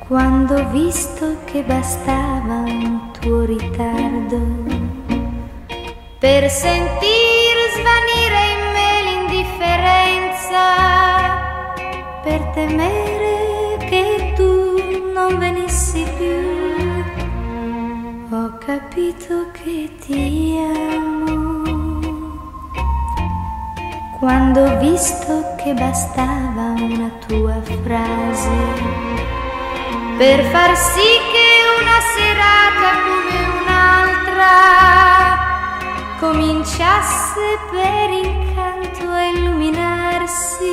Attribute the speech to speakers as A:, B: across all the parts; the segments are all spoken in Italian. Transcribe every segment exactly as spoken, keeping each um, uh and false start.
A: Quando ho visto che bastava un tuo ritardo per sentir svanire in me l'indifferenza, per temere che tu non venissi più, ho capito che ti amo. Quando ho visto che bastava una tua frase per far sì che una serata come un'altra cominciasse per incanto a illuminarsi,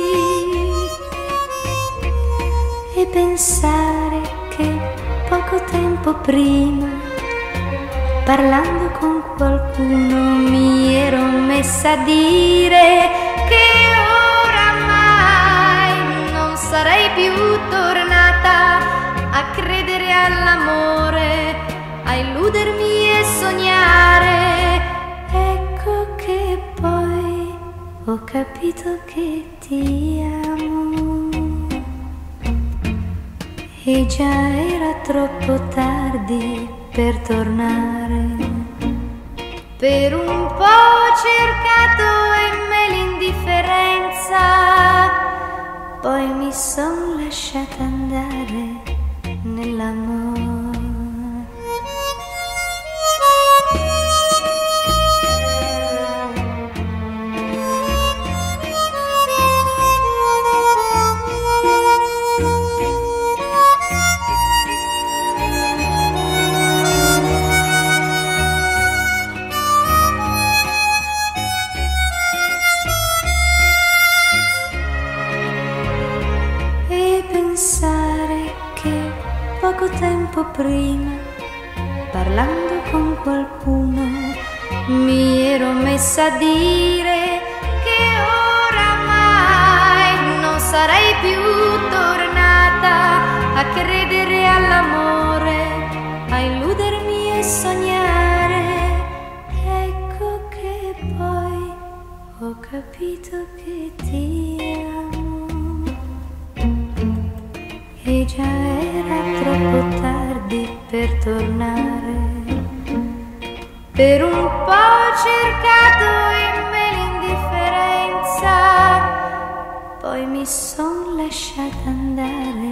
A: e pensare che poco tempo prima, parlando con qualcuno, mi ero messa a dire che oramai non sarei più tornata a credere all'amore, a illudermi e sognare. Ecco che poi ho capito che ti amo, e già era troppo tardi per tornare. Per un po' ho cercato in me l'indifferenza, poi mi son lasciata andare nell'amore. E pensare che poco tempo prima, parlando con qualcuno, mi ero messa a dire che oramai non sarei più tornata a credere all'amore, a illudermi e sognare. Ecco che poi ho capito che ti amo, e già era troppo tardi per tornare. Per un po' ho cercato in me l'indifferenza, poi mi son lasciata andare